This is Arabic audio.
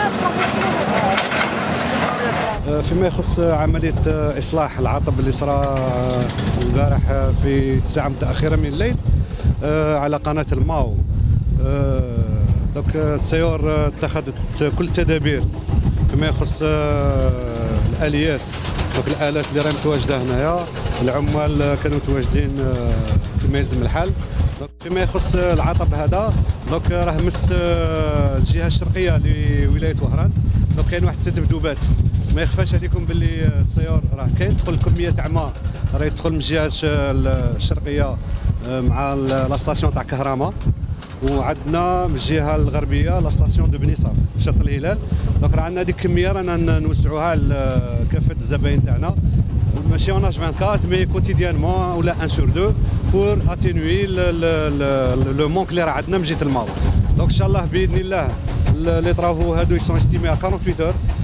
فيما يخص عملية إصلاح العطب اللي صرا البارح في الساعة متأخرة من الليل على قناة الماو، دوك السيور اتخذت كل التدابير فيما يخص الآليات، دوك الآلات اللي راهي متواجدة هنايا، العمال كانوا متواجدين كما يلزم الحال. فيما يخص العطب هذا دوك راه مس الجهة الشرقية لولاية وهران، دوك كاين واحد التذبذبات، ما يخفاش عليكم باللي السيور راه كاين تدخل كميه تاع ماء راه يدخل من الجهه الشرقيه مع لا ستاسيون تاع كهرامه، وعندنا من الجهه الغربيه لا ستاسيون دو بني صاف شط الهلال. دونك راه عندنا هذيك الكميه رانا نوسعوها لكافه الزباين تاعنا، ماشي اون اش 24 مي كوتيديانمون ولا ان سور دو بور اتينوي لو مونك اللي راه عندنا من جهه الماء. دونك ان شاء الله باذن الله لي طرافو هادو يسون استيمي 48 اور